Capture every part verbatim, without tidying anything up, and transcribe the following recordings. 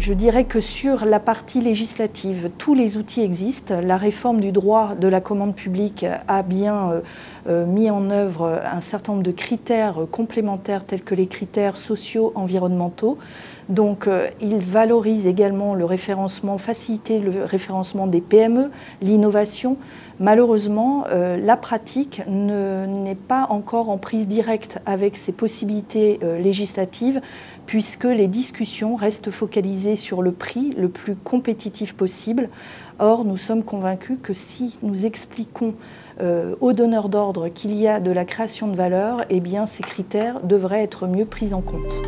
Je dirais que sur la partie législative, tous les outils existent. La réforme du droit de la commande publique a bien euh, mis en œuvre un certain nombre de critères complémentaires tels que les critères sociaux, environnementaux. Donc euh, il valorise également le référencement, faciliter le référencement des P M E, l'innovation. Malheureusement, euh, la pratique n'est pas encore en prise directe avec ces possibilités euh, législatives, puisque les discussions restent focalisées sur le prix le plus compétitif possible. Or, nous sommes convaincus que si nous expliquons euh, aux donneurs d'ordre qu'il y a de la création de valeur, eh bien, ces critères devraient être mieux pris en compte.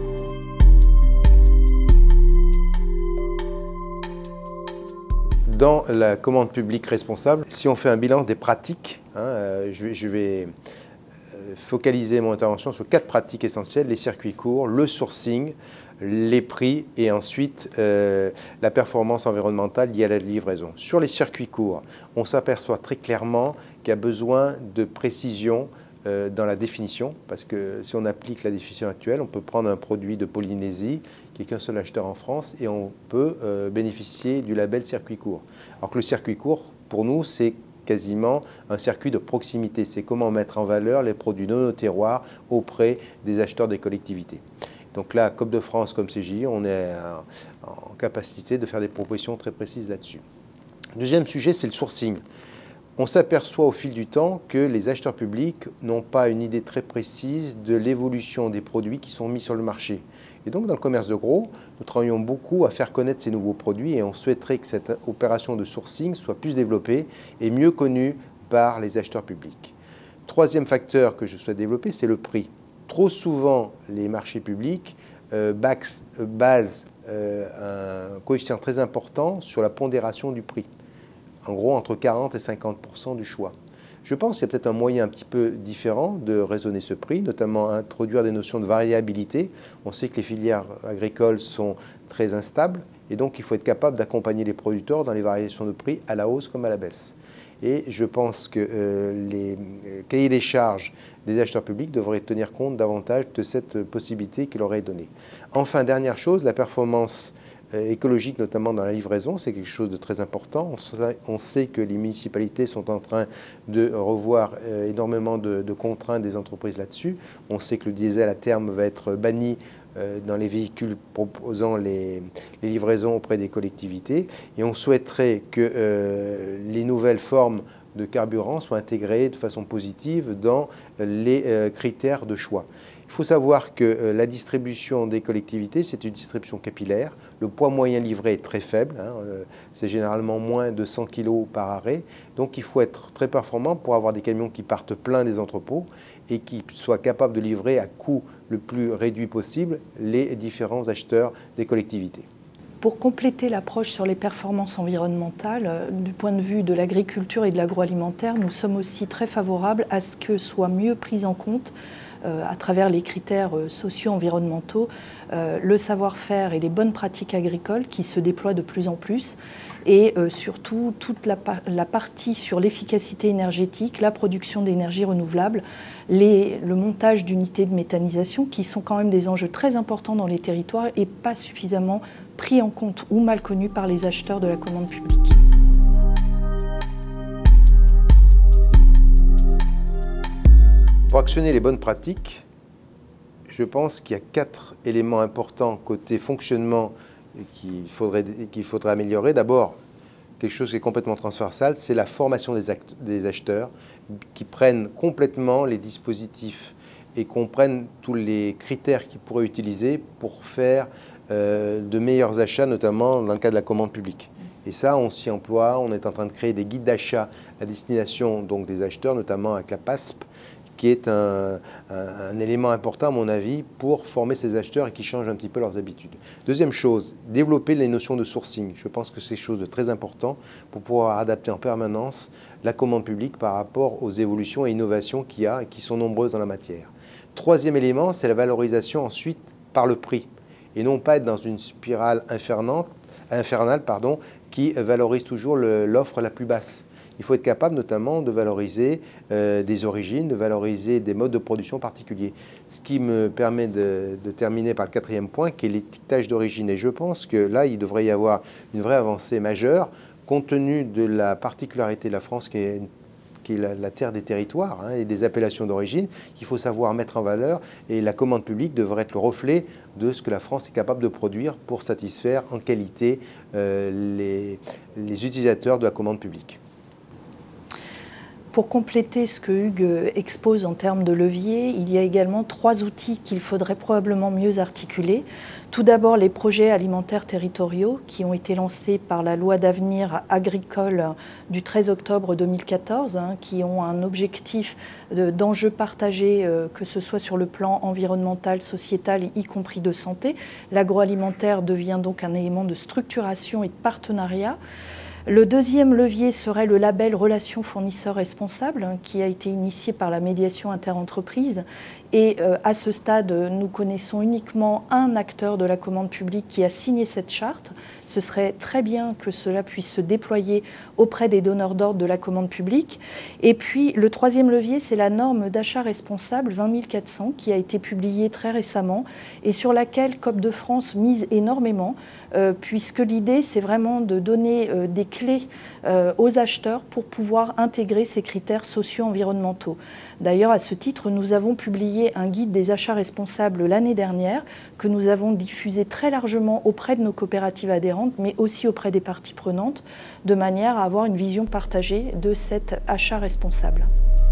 Dans la commande publique responsable, si on fait un bilan des pratiques, hein, euh, je vais, je vais focaliser mon intervention sur quatre pratiques essentielles: les circuits courts, le sourcing, les prix et ensuite euh, la performance environnementale liée à la livraison. Sur les circuits courts, on s'aperçoit très clairement qu'il y a besoin de précision euh, dans la définition, parce que si on applique la définition actuelle, on peut prendre un produit de Polynésie qui n'est qu'un seul acheteur en France et on peut euh, bénéficier du label circuit court. Alors que le circuit court, pour nous, c'est quasiment un circuit de proximité. C'est comment mettre en valeur les produits de nos terroirs auprès des acheteurs des collectivités. Donc là, Coop de France comme C G I, on est en capacité de faire des propositions très précises là-dessus. Deuxième sujet, c'est le sourcing. On s'aperçoit au fil du temps que les acheteurs publics n'ont pas une idée très précise de l'évolution des produits qui sont mis sur le marché. Et donc, dans le commerce de gros, nous travaillons beaucoup à faire connaître ces nouveaux produits et on souhaiterait que cette opération de sourcing soit plus développée et mieux connue par les acheteurs publics. Troisième facteur que je souhaite développer, c'est le prix. Trop souvent, les marchés publics euh, basent euh, un coefficient très important sur la pondération du prix. En gros, entre quarante et cinquante pour cent du choix. Je pense qu'il y a peut-être un moyen un petit peu différent de raisonner ce prix, notamment introduire des notions de variabilité. On sait que les filières agricoles sont très instables et donc il faut être capable d'accompagner les producteurs dans les variations de prix à la hausse comme à la baisse. Et je pense que euh, les cahiers des charges des acheteurs publics devraient tenir compte davantage de cette possibilité qu'il leur est donnée. Enfin, dernière chose, la performance écologique, notamment dans la livraison, c'est quelque chose de très important. On sait, on sait que les municipalités sont en train de revoir euh, énormément de, de contraintes des entreprises là-dessus. On sait que le diesel à terme va être banni euh, dans les véhicules proposant les, les livraisons auprès des collectivités. Et on souhaiterait que euh, les nouvelles formes de carburant soient intégrées de façon positive dans les euh, critères de choix. Il faut savoir que euh, la distribution des collectivités, c'est une distribution capillaire. Le poids moyen livré est très faible, hein, euh, c'est généralement moins de cent kilos par arrêt. Donc il faut être très performant pour avoir des camions qui partent pleins des entrepôts et qui soient capables de livrer à coût le plus réduit possible les différents acheteurs des collectivités. Pour compléter l'approche sur les performances environnementales, euh, du point de vue de l'agriculture et de l'agroalimentaire, nous sommes aussi très favorables à ce que soit mieux pris en compte euh, à travers les critères euh, socio-environnementaux, euh, le savoir-faire et les bonnes pratiques agricoles qui se déploient de plus en plus, et euh, surtout toute la, par la partie sur l'efficacité énergétique, la production d'énergie renouvelable, les, le montage d'unités de méthanisation qui sont quand même des enjeux très importants dans les territoires et pas suffisamment pris en compte ou mal connus par les acheteurs de la commande publique. Pour actionner les bonnes pratiques, je pense qu'il y a quatre éléments importants côté fonctionnement qu'il faudrait, qu'il faudrait améliorer. D'abord, quelque chose qui est complètement transversal, c'est la formation des, actes, des acheteurs qui prennent complètement les dispositifs et comprennent tous les critères qu'ils pourraient utiliser pour faire euh, de meilleurs achats, notamment dans le cas de la commande publique. Et ça, on s'y emploie. On est en train de créer des guides d'achat à destination donc, des acheteurs, notamment avec la P A S P, qui est un, un, un élément important à mon avis pour former ces acheteurs et qui changent un petit peu leurs habitudes. Deuxième chose, développer les notions de sourcing. Je pense que c'est quelque chose de très important pour pouvoir adapter en permanence la commande publique par rapport aux évolutions et innovations qu'il y a et qui sont nombreuses dans la matière. Troisième élément, c'est la valorisation ensuite par le prix et non pas être dans une spirale infernale, infernale pardon, qui valorise toujours l'offre la plus basse. il faut être capable notamment de valoriser euh, des origines, de valoriser des modes de production particuliers. Ce qui me permet de, de terminer par le quatrième point, qui est l'étiquetage d'origine. Et je pense que là, il devrait y avoir une vraie avancée majeure, compte tenu de la particularité de la France, qui est une qui est la, la terre des territoires hein, et des appellations d'origine, qu'il faut savoir mettre en valeur. Et la commande publique devrait être le reflet de ce que la France est capable de produire pour satisfaire en qualité euh, les, les utilisateurs de la commande publique. Pour compléter ce que Hugues expose en termes de levier, il y a également trois outils qu'il faudrait probablement mieux articuler. Tout d'abord, les projets alimentaires territoriaux qui ont été lancés par la loi d'avenir agricole du treize octobre deux mille quatorze, hein, qui ont un objectif d'enjeux partagés, euh, que ce soit sur le plan environnemental, sociétal, y compris de santé. L'agroalimentaire devient donc un élément de structuration et de partenariat. Le deuxième levier serait le label Relations fournisseurs responsables, qui a été initié par la médiation interentreprise. Et euh, à ce stade, nous connaissons uniquement un acteur de la commande publique qui a signé cette charte. Ce serait très bien que cela puisse se déployer auprès des donneurs d'ordre de la commande publique. Et puis, le troisième levier, c'est la norme d'achat responsable vingt mille quatre cents, qui a été publiée très récemment et sur laquelle Coop de France mise énormément, euh, puisque l'idée, c'est vraiment de donner euh, des clés euh, aux acheteurs pour pouvoir intégrer ces critères socio-environnementaux. D'ailleurs, à ce titre, nous avons publié un guide des achats responsables l'année dernière que nous avons diffusé très largement auprès de nos coopératives adhérentes, mais aussi auprès des parties prenantes, de manière à avoir une vision partagée de cet achat responsable.